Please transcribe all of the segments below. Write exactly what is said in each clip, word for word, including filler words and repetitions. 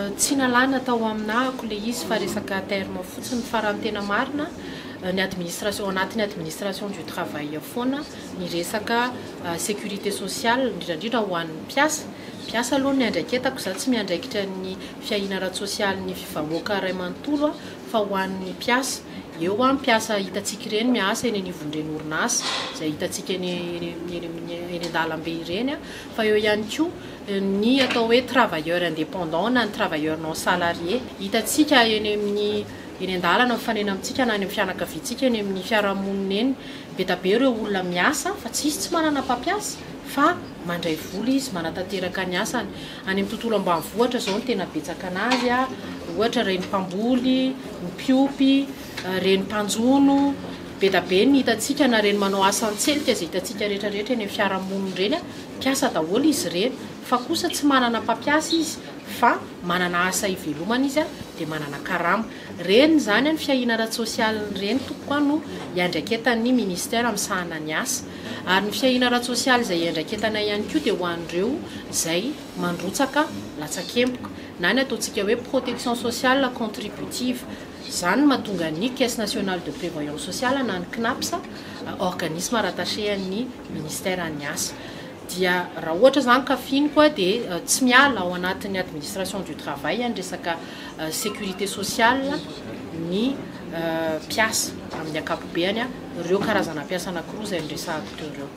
tsy nalana tao aminahako le izy fa resaka terme fotsiny farany tena marina ny administration anatin'ny administration du travail foana ny resaka sécurité sociale indrindra ho an'ny mpiasa mpiasa aloha ny andraiketako za tsy miandraikitra ny fiainana sosialy ny fivahoaka ray manontolo fa ho an'ny mpiasa eo a mpiasa hitatsika ireny miasa eny anivon'ireny orinasa zay hitatsika eny eny an-dalambe ireny a fa eo ihany koa ny atao hoe travailleur indépendant na ny travailleur non salarié hitatsika eny amin'ny eny an-dalana mifanena amintsika na any amin'ny fianakaviantsika eny amin'ny fiarahamonina eny be da be ireo olona miasa fa tsisy tsy manana mpampiasa fa mandray vola izy manatanteraka ny asany any amin'ny tontolo ambanivohitra zao ny tena betsaka anazy a ohatra reny mpamboly ny piopy reny mpanjono be da be ny hitatsika na reny manao asa an-tselika zay hitatsika rehetrarehetra eny amin'ny fiarahamonina reny a mpiasa daholo izy reny fa kosa tsy manana mpampiasa izy fa manana asa ivelomana izy a dia manana karama reny zany ny fiainana sosialy reny tokoa no iandraiketan'ny ministère amsahana ny asa ary ny fiainana sosialy zay iandraiketana ihany koa dia ho an'ireo zay mandrotsaka latsakempoka na ny ataontsika hoe protection sociale contributive zany mahatonga ny caisse nationale de prévoyance sociale na ny CNAPS organisme rattaché amin'ny ministère ny asa dia raha ohatra zany kafiny koa dia tsy miala ao anatin'ny administration du travail ny resaka sécurité sociale ny mpiasa amin'ny akapobeany a ireo karazana mpiasa anankiroa zay nyresahako teo ireo.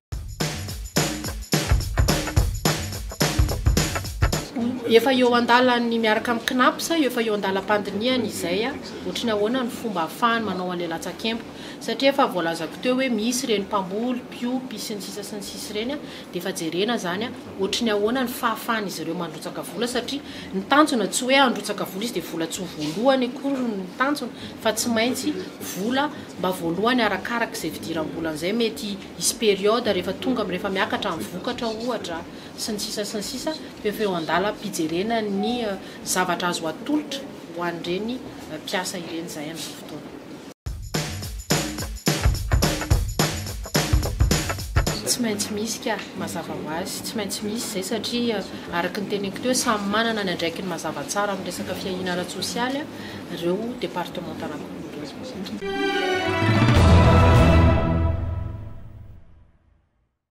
Efa eo an-dalany miaraka amin'ny CNAPS efa eo an-dalam-pandiniany izay a ohatrany ahoana ny fomba ahafahany manao an'ilay latsakempoka satria efa voalazako teo hoe misy reny mpamboly piopy sy ny sisa sy ny sisa reny a dia efa jerena zany a ohatrany ahoana ny fahafahany izy ireo mandrotsaka vola satria ny tanjona tsy hoe androtsaka vola izy dia vola tsy voalohany akory ny tanjona fa tsy maintsy vola mba voalohany arakaraka izay fidiram-bolan'izay mety isy periode rehefa tonga rehefa miakatra amin'ny vokatra ohatra sy ny sisa sy ny sisa efa eo an-dala pijerena ny zavatra azo atolotra ho an'ireny mpiasa ireny zay amin'izao fotoana. Tsy maintsy misy ka mazava ho azy tsy maintsy misy zay satria araka ny teneniko teo samy manana ny andraiky ny mazava tsara amin'ny resaka fiainana sosialy ireo département anankiroa.